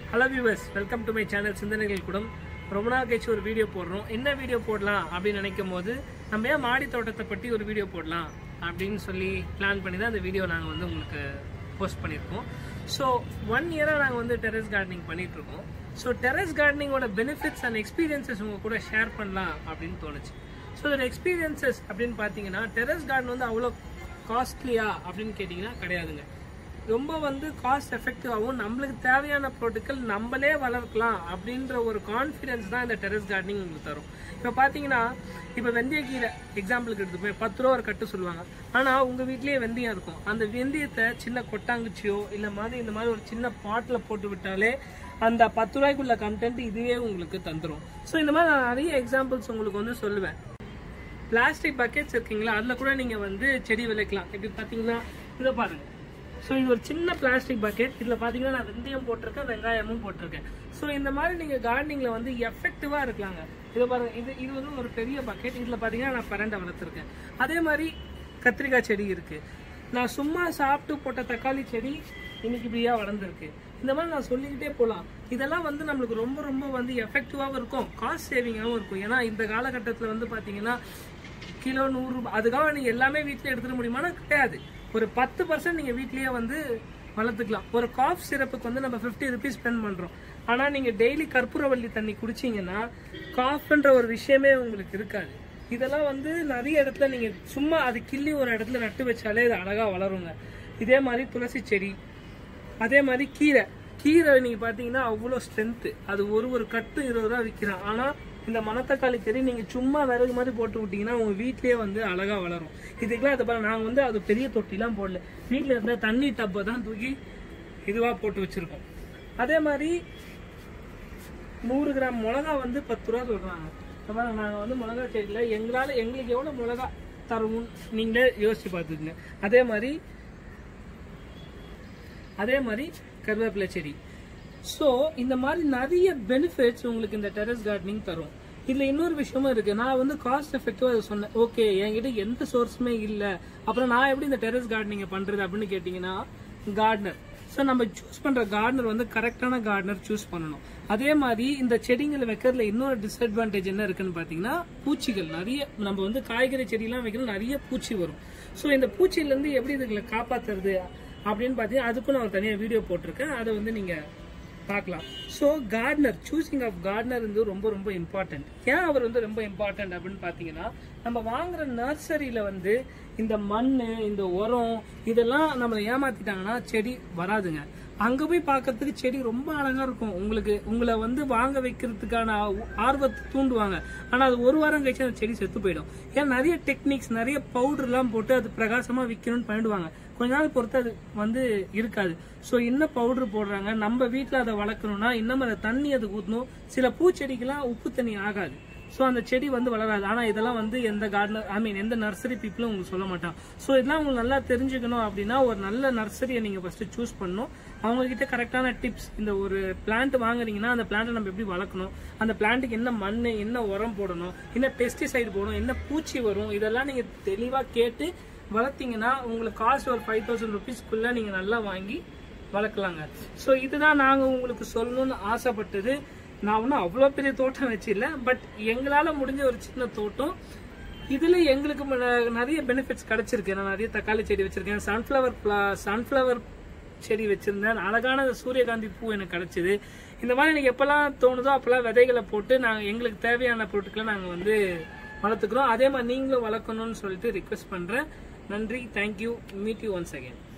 Hello viewers, welcome to my channel சிந்தனைகள் கூடம். ரொம்ப நாள் கழிச்சு ஒரு வீடியோ போடுறோம். என்ன வீடியோ போடலாம் அப்படின்னு நினைக்கும் போது நம்ம ஏன் மாடி தோட்டத்தை பற்றி ஒரு வீடியோ போடலாம் அப்படின்னு சொல்லி பிளான் பண்ணி தான் அந்த வீடியோ நாங்கள் வந்து உங்களுக்கு போஸ்ட் பண்ணியிருக்கோம். ஸோ 1 இயராக நாங்கள் வந்து டெரஸ் கார்டனிங் பண்ணிகிட்ருக்கோம். ஸோ டெரஸ் கார்டனிங்கோட பெனிஃபிட்ஸ் அண்ட் எக்ஸ்பீரியன்சஸ் உங்கள் கூட ஷேர் பண்ணலாம் அப்படின்னு தோணுச்சு. ஸோ இதோட எக்ஸ்பீரியன்சஸ் அப்படின்னு பார்த்தீங்கன்னா டெரஸ் கார்டன் வந்து அவ்வளோ காஸ்ட்லியா அப்படின்னு கேட்டிங்கன்னா கிடையாதுங்க. ரொம்ப வந்து காஸ்ட் எஃபெக்டிவாகவும் நம்மளுக்கு தேவையான பொருட்கள் நம்மளே வளர்க்கலாம் அப்படின்ற ஒரு கான்ஃபிடன்ஸ் தான் இந்த டெரஸ் கார்டனிங் உங்களுக்கு தரும். இப்போ பார்த்தீங்கன்னா இப்போ வெந்தயக்கீரை எக்ஸாம்பிளுக்கு எடுத்து போய் 10 ரூபா ஒரு கட்டு சொல்லுவாங்க. ஆனால் உங்கள் வீட்லேயே வெந்தயம் இருக்கும். அந்த வெந்தயத்தை சின்ன கொட்டாங்குச்சியோ இல்லை மாதிரி இந்த மாதிரி ஒரு சின்ன பாட்டில் போட்டு விட்டாலே அந்த 10 ரூபாய்க்குள்ள கண்டென்ட் இதுவே உங்களுக்கு தந்துடும். ஸோ இந்த மாதிரி நான் நிறைய எக்ஸாம்பிள்ஸ் உங்களுக்கு வந்து சொல்லுவேன். பிளாஸ்டிக் பக்கெட்ஸ் இருக்கீங்களா, அதில் கூட நீங்கள் வந்து செடி விளைக்கலாம். எப்படி பார்த்தீங்கன்னா இதை பாருங்கள். ஸோ இது ஒரு சின்ன பிளாஸ்டிக் பக்கெட். இதில் பார்த்தீங்கன்னா நான் வெந்தயம் போட்டிருக்கேன், வெங்காயமும் போட்டிருக்கேன். ஸோ இந்த மாதிரி நீங்கள் கார்டனிங்கில் வந்து எஃபெக்டிவாக இருக்கலாங்க. இதை பாருங்கள், இது வந்து ஒரு பெரிய பக்கெட். இதில் பார்த்தீங்கன்னா நான் பரண்டை வளர்த்துருக்கேன். அதே மாதிரி கத்திரிக்காய் செடி இருக்குது. நான் சும்மா சாப்பிட்டு போட்ட தக்காளி செடி இன்னைக்கு இப்படியா வளர்ந்துருக்கு. இந்த மாதிரி நான் சொல்லிக்கிட்டே போகலாம். இதெல்லாம் வந்து நம்மளுக்கு ரொம்ப ரொம்ப வந்து எஃபெக்டிவாகவும் இருக்கும், காஸ்ட் சேவிங்காகவும் இருக்கும். ஏன்னா இந்த காலகட்டத்தில் வந்து பார்த்தீங்கன்னா கிலோ 100 ரூபாய், அதுக்காக நீங்கள் எல்லாமே வீட்டில் எடுத்துட முடியுமானா கிடையாது. ஒரு 10% நீங்கள் வீட்லேயே வந்து வளர்த்துக்கலாம். ஒரு காஃப் சிரப்புக்கு வந்து நம்ம 50 ருபீஸ் ஸ்பெண்ட் பண்ணுறோம். ஆனால் நீங்கள் டெய்லி கற்பூரவள்ளி தண்ணி குடிச்சிங்கன்னா காஃப்ன்ற ஒரு விஷயமே உங்களுக்கு இருக்காது. இதெல்லாம் வந்து நிறைய இடத்துல நீங்கள் சும்மா அது கிள்ளி ஒரு இடத்துல நட்டு வச்சாலே இது அழகாக வளருங்க. இதே மாதிரி துளசி செடி, அதே மாதிரி கீரை நீங்கள் பார்த்தீங்கன்னா அவ்வளோ ஸ்ட்ரென்த்து. அது ஒரு கட்டு 20 ரூபா விற்கிறான். ஆனால் இந்த மணத்தக்காளி செடி நீங்கள் சும்மா விறகு மாதிரி போட்டு விட்டீங்கன்னா உங்கள் வீட்லேயே வந்து அழகாக வளரும். இதுக்கெல்லாம் அதை பாருங்க, நாங்கள் வந்து அது பெரிய தொட்டிலாம் போடல, வீட்டில் இருந்த தண்ணி டப்பை தான் தூக்கி இதுவாக போட்டு வச்சுருக்கோம். அதே மாதிரி 100 கிராம் மிளகா வந்து 10 ரூபா சொல்கிறாங்க. பாருங்க, நாங்கள் வந்து மிளகா செடியில் எங்களுக்கு எவ்வளோ மிளகா தருவோம் நீங்களே யோசிச்சு பார்த்துக்குங்க. அதே மாதிரி கருவேப்பிலை செடி. ஸோ இந்த மாதிரி நிறைய பெனிஃபிட்ஸ் உங்களுக்கு இந்த டெரஸ் கார்டனிங் தரும். இதில் இன்னொரு விஷயமும் இருக்குது. நான் வந்து காஸ்ட் எஃபெக்டிவாக அதை சொன்னேன். ஓகே, என்கிட்ட எந்த சோர்ஸுமே இல்லை, அப்புறம் நான் எப்படி இந்த டெரஸ் கார்டனிங்கை பண்ணுறது அப்படின்னு கேட்டிங்கன்னா கார்டனர். ஸோ நம்ம சூஸ் பண்ணுற கார்டனர் வந்து கரெக்டான கார்டனர் சூஸ் பண்ணணும். அதே மாதிரி இந்த செடிங்களை வைக்கிறதுல இன்னொரு டிஸ்அட்வான்டேஜ் என்ன இருக்குன்னு பார்த்தீங்கன்னா பூச்சிகள் நிறைய. நம்ம வந்து காய்கறி செடியெல்லாம் வைக்கிறோம், நிறைய பூச்சி வரும். ஸோ இந்த பூச்சியிலேருந்து எப்படி இதுகளை காப்பாற்றுறது அப்படின்னு பார்த்தீங்கன்னா அதுக்கும் நான் ஒரு தனியாக வீடியோ போட்டிருக்கேன், அதை வந்து நீங்கள் பார்க்கலாம். So gardener, choosing of gardener வந்து ரொம்ப ரொம்ப இம்பார்ட்டன்ட். ஏன் அவர் வந்து ரொம்ப இம்பார்ட்டன்ட் அப்படின்னு பார்த்தீங்கன்னா நம்ம வாங்குற நர்சரியில் வந்து இந்த மண், இந்த உரம் இதெல்லாம் நம்மளை ஏமாத்திட்டாங்கன்னா செடி வராதுங்க. அங்கே போய் பார்க்கறதுக்கு செடி ரொம்ப அழகாக இருக்கும். உங்களை வந்து வாங்க வைக்கிறதுக்கான ஆர்வத்தை தூண்டுவாங்க. ஆனால் அது ஒரு வாரம் கழிச்சு அந்த செடி செத்து போயிடும். ஏன்னா நிறைய டெக்னிக்ஸ், நிறைய பவுடர்லாம் போட்டு அது பிரகாசமாக விற்கணும்னு பண்ணிடுவாங்க. கொஞ்ச நாள் பொறுத்து அது வந்து இருக்காது. ஸோ இன்னும் பவுடர் போடுறாங்க. நம்ம வீட்டில் அதை வளர்க்கணும்னா இன்னும் அதை தண்ணி அதுக்கு ஊற்றணும். சில பூச்செடிக்கெல்லாம் உப்பு தண்ணி ஆகாது. ஸோ அந்த செடி வந்து வளராது. ஆனால் இதெல்லாம் வந்து எந்த கார்டனர் எந்த நர்சரி பீப்புளும் உங்களுக்கு சொல்ல மாட்டாங்க. ஸோ இதெல்லாம் உங்களுக்கு நல்லா தெரிஞ்சுக்கணும் அப்படின்னா ஒரு நல்ல நர்சரியை நீங்கள் ஃபர்ஸ்ட் சூஸ் பண்ணணும். அவங்ககிட்ட கரெக்டான டிப்ஸ், இந்த ஒரு பிளான்ட் வாங்குறீங்கன்னா அந்த பிளான்ட்டை நம்ம எப்படி வளர்க்கணும், அந்த பிளான்ட்டுக்கு என்ன மண், என்ன உரம் போடணும், என்ன பெஸ்டிசைடு போடணும், என்ன பூச்சி வரும், இதெல்லாம் நீங்கள் தெளிவாக கேட்டு வளர்த்தீங்கன்னா உங்களுக்கு காஸ்ட் ஒரு 5000 ருபீஸ்க்குள்ள நீங்கள் நல்லா வாங்கி வளர்க்கலாங்க. ஸோ இதுதான் நாங்கள் உங்களுக்கு சொல்லணும்னு ஆசைப்பட்டது. நான் ஒன்றும் அவ்வளோ பெரிய தோட்டம் வச்சில்ல, பட் எங்களால் முடிஞ்ச ஒரு சின்ன தோட்டம். இதில் எங்களுக்கு நிறைய பெனிஃபிட்ஸ் கிடைச்சிருக்கு. நான் நிறைய தக்காளி செடி வச்சிருக்கேன், சன்ஃப்ளவர் செடி வச்சிருந்தேன், அழகான சூரியகாந்தி பூ எனக்கு கிடைச்சிது. இந்த மாதிரி எனக்கு எப்பெல்லாம் தோணுதோ அப்பெல்லாம் விதைகளை போட்டு நாங்கள் எங்களுக்கு தேவையான பொருட்களை நாங்கள் வந்து வளர்த்துக்கிறோம். அதே மாதிரி நீங்களும் வளர்க்கணும்னு சொல்லிட்டு ரிக்வெஸ்ட் பண்ணுறேன். நன்றி, thank you, meet you once again.